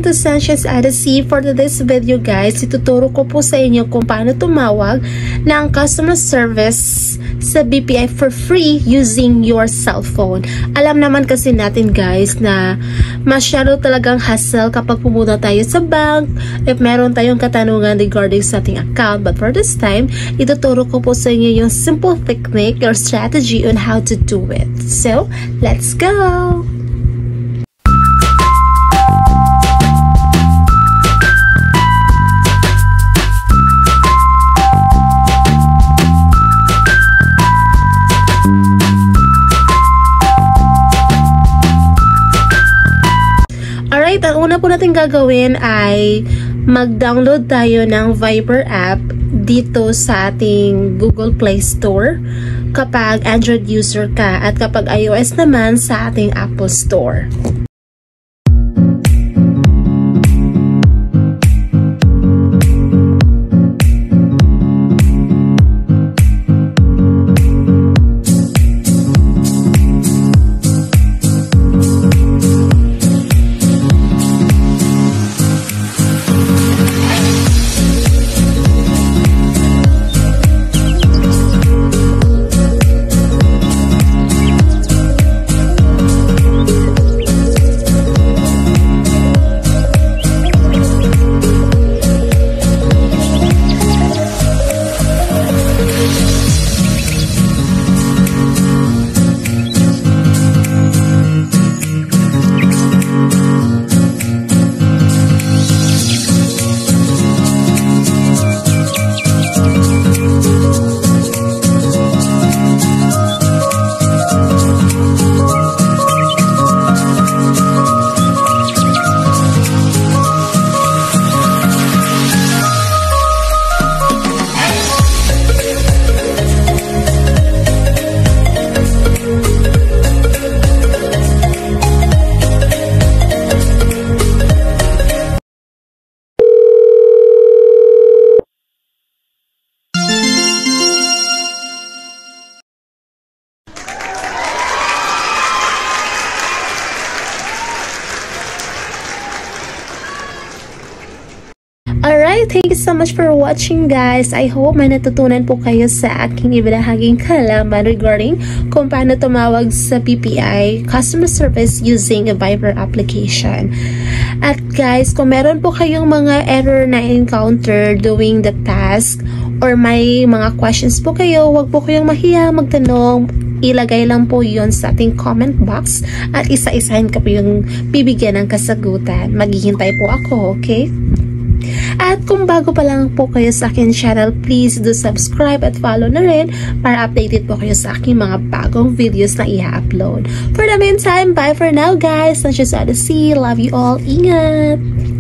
to Sanchez Odyssey. For today's video guys, ituturo ko po sa inyo kung paano tumawag ng customer service sa BPI for free using your cell phone. Alam naman kasi natin guys na masyado talagang hassle kapag pumunta tayo sa bank if meron tayong katanungan regarding sa ating account. But for this time, ituturo ko po sa inyo yung simple technique or strategy on how to do it. So, let's go! Alright, ang una po natin gagawin ay mag-download tayo ng Viber app dito sa ating Google Play Store kapag Android user ka at kapag iOS naman sa ating Apple Store. Alright, thank you so much for watching guys. I hope may natutunan po kayo sa aking ibinahaging kaalaman regarding kung paano tumawag sa BPI Customer Service using a Viber application. At guys, kung meron po kayong mga error na encounter doing the task or may mga questions po kayo, wag po kayong mahiya magtanong. Ilagay lang po yon sa ating comment box at isa-isahin ko po yung bibigyan ng kasagutan. Maghihintay po ako, okay? At kung bago pa lang po kayo sa akin channel, please do subscribe at follow na rin para updated po kayo sa aking mga bagong videos na i-upload. For the meantime, bye for now guys. Sanchez Odyssey. Love you all. Ingat!